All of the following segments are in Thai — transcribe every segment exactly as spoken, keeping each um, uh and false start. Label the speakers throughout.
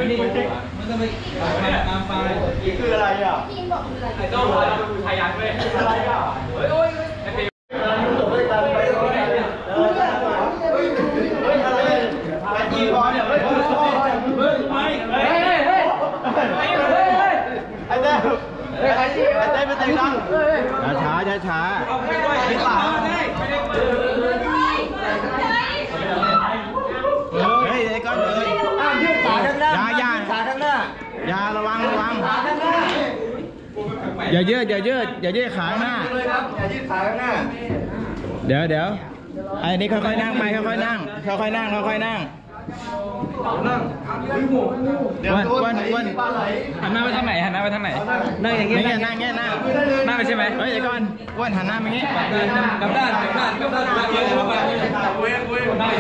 Speaker 1: นี่มันจะไปตามไปนี่คืออะไรอ่ะพี่บอกคืออะไรไอ้ต้องเราดูไทยยันเลยอะไรอ่ะเฮ้ยโอ้ยไอ้เพลงจบด้วยกันไปตรงนี้เฮ้ยเฮ้ยเฮ้ยอะไรไอ้ยีบอลเนี่ยเฮ้ยเฮ้ยเฮ้ยเฮ้ยเฮ้ยเฮ้ยเฮ้ยเฮ้ยไอ้เต้ไอ้ไอ้เต้ไอ้เต้เป็นเตะดังช้าช้าช้าไม่ได้ไม่ได้ไม่ได้เปิดเฮ้ยไอ้ก้อนเลยยืดขาข้างหน้ายายาขาข้างหน้ายาระวังระวังขาข้างหน้าอย่ายืดอย่ายืดอย่ายืดขาข้างหน้าเลยครับอย่ายืดขาข้างหน้าเดี๋ยวเดี๋ยวไอ้นี่ค่อยๆนั่งไปค่อยๆนั่งค่อยๆนั่งค่อยๆนั่งนั่งวันวันวันหันหน้าไปทางไหนหันหน้าไปทางไหนนั่งอย่างเงี้ยนั่งเงี้ยนั่งนั่งไปใช่ไหมเฮ้ยไอ้ก้อนวันหันหน้าไปงี้กลับด้านกลับด้านกลับด้านกลับด้านเยอะเลยมากๆเว้ยเว้ยนั่ง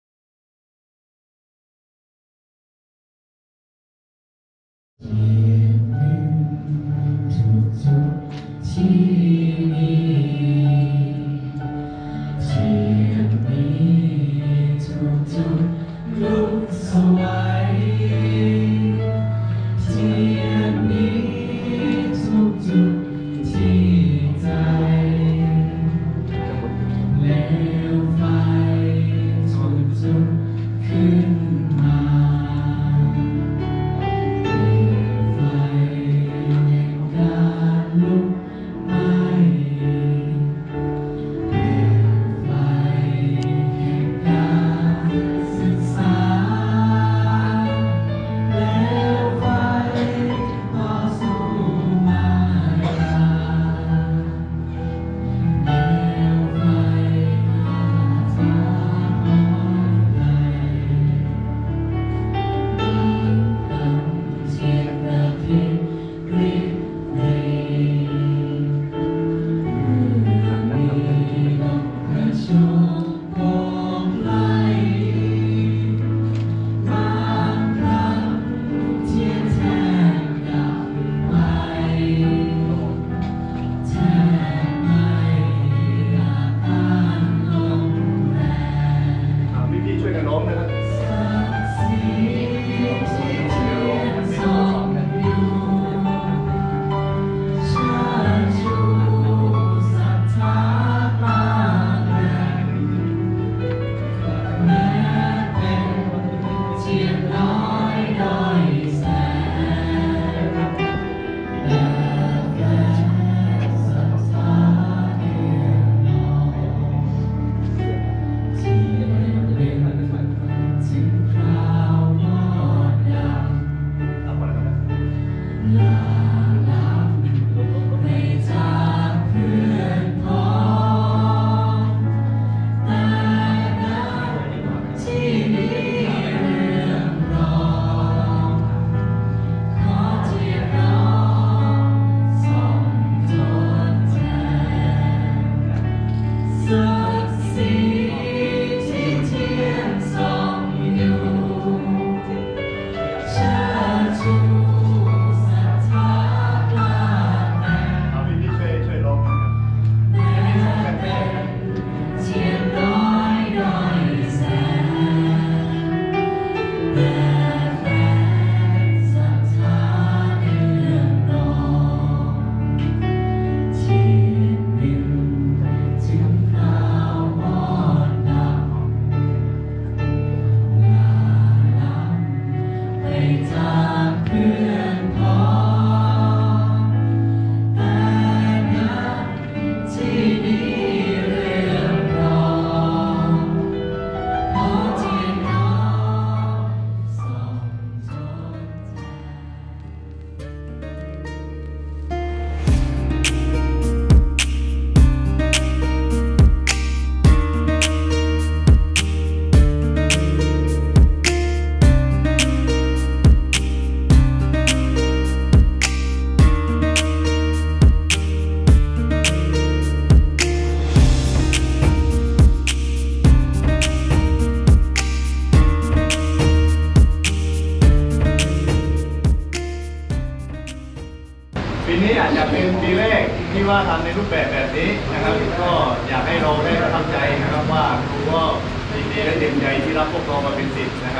Speaker 1: ปีนี้อาจจะเป็นปีแรกที่ว่าทำในรูปแบบแบบนี้นะครับก็อยากให้เราได้ประทับใจนะครับว่าครูก็ยินดีและเต็มใจที่รับพวกเรามาเป็นศิษย์นะครับ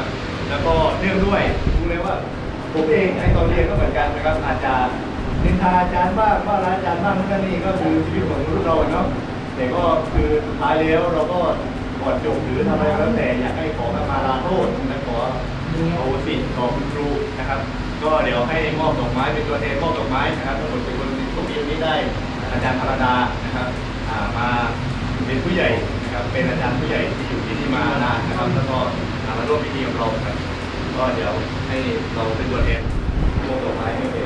Speaker 2: แล้วก็เนื่องด้วยรู้เลยว่าผมเองไอ้ตอนเรียนก็เหมือนกันนะครับอาจจะนินทาอาจารย์บ้างว่าร้ายอาจารย์บ้างนั่นนี่ก็คือชีวิตของมนุษย์เราเนาะแต่ก็คือสุดท้ายแล้วเราก็ก่อนจบหรือทำอะไรก็แล้วแต่อยากให้ขอขมาลาโทษและขอโอสิทธิ์ของคุณครูนะครับ ก็เดี๋ยวให้มอบดอกไม้เป็นตัวแทนมอบดอกไม้นะครับทั้งหมดเป็นคนโชคดีนี้ได้อาจารย์พรดานะครับมาเป็นผู้ใหญ่นะครับเป็นอาจารย์ผู้ใหญ่ที่อยู่ที่นี่มานานนะครับแล้วก็มาร่วมพิธีกับเราครับก็เดี๋ยวให้เราเป็นตัวแทนมอบดอกไม้ให้แก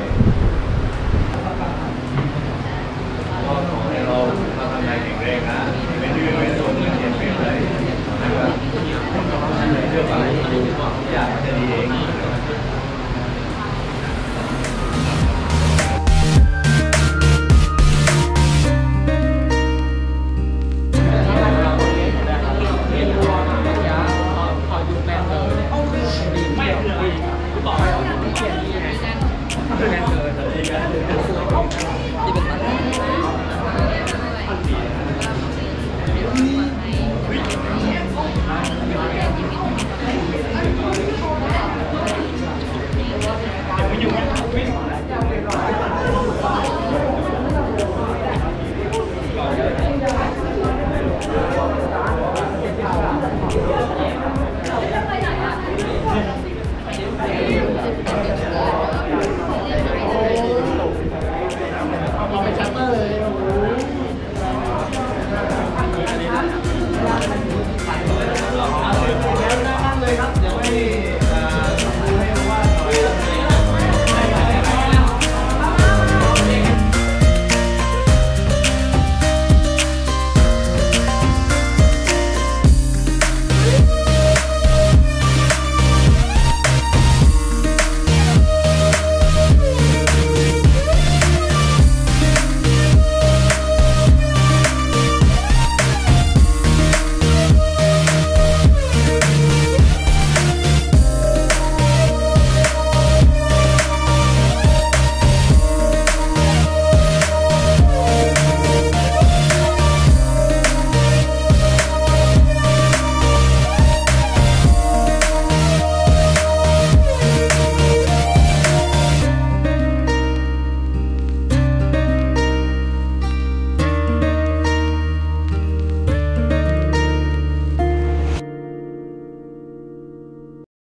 Speaker 2: ก็ขอให้เราเราทำงานแข็งแรงนะไม่ดื้อไม่โซนไม่เขียนไม่อะไรนะครับเชื่อฟังทุกอย่าง